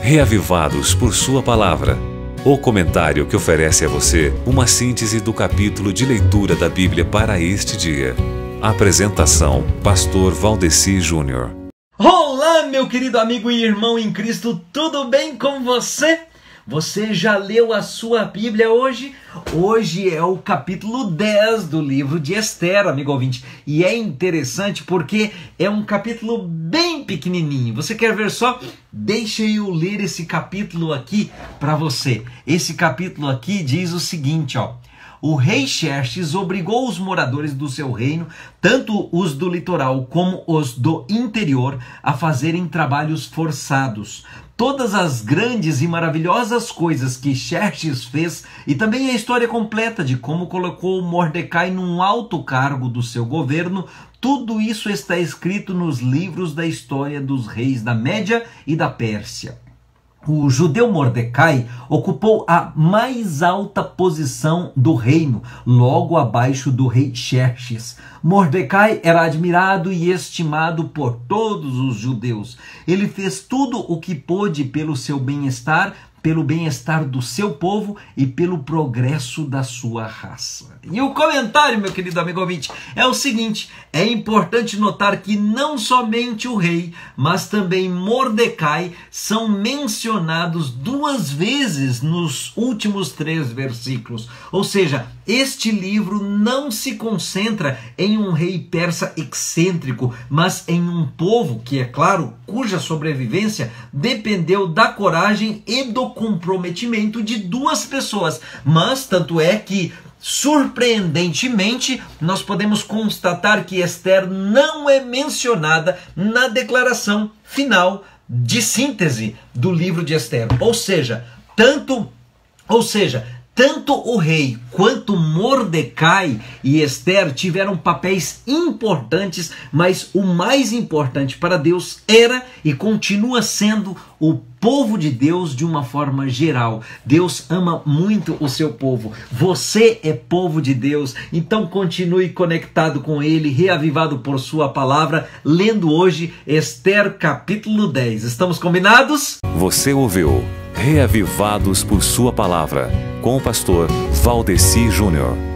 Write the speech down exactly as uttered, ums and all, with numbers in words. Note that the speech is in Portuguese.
Reavivados por Sua Palavra. O comentário que oferece a você uma síntese do capítulo de leitura da Bíblia para este dia. Apresentação: Pastor Valdeci Júnior. Olá, meu querido amigo e irmão em Cristo, tudo bem com você? Você já leu a sua Bíblia hoje? Hoje é o capítulo dez do livro de Esther, amigo ouvinte. E é interessante porque é um capítulo bem pequenininho. Você quer ver só? Deixa eu ler esse capítulo aqui para você. Esse capítulo aqui diz o seguinte, ó. O rei Xerxes obrigou os moradores do seu reino, tanto os do litoral como os do interior, a fazerem trabalhos forçados. Todas as grandes e maravilhosas coisas que Xerxes fez e também a história completa de como colocou Mordecai num alto cargo do seu governo, tudo isso está escrito nos livros da história dos reis da Média e da Pérsia. O judeu Mordecai ocupou a mais alta posição do reino, logo abaixo do rei Xerxes. Mordecai era admirado e estimado por todos os judeus. Ele fez tudo o que pôde pelo seu bem-estar, pelo bem-estar do seu povo e pelo progresso da sua raça. E o comentário, meu querido amigo ouvinte, é o seguinte: é importante notar que não somente o rei, mas também Mordecai são mencionados duas vezes nos últimos três versículos. Ou seja, este livro não se concentra em um rei persa excêntrico, mas em um povo que, é claro, cuja sobrevivência dependeu da coragem e do comprometimento de duas pessoas. Mas tanto é que, surpreendentemente, nós podemos constatar que Esther não é mencionada na declaração final de síntese do livro de Esther. Ou seja, tanto, ou seja, Tanto o rei quanto Mordecai e Esther tiveram papéis importantes, mas o mais importante para Deus era e continua sendo o povo de Deus de uma forma geral. Deus ama muito o seu povo. Você é povo de Deus, então continue conectado com Ele, reavivado por Sua palavra, lendo hoje Esther capítulo dez. Estamos combinados? Você ouviu Reavivados por Sua Palavra, com o pastor Valdeci Júnior.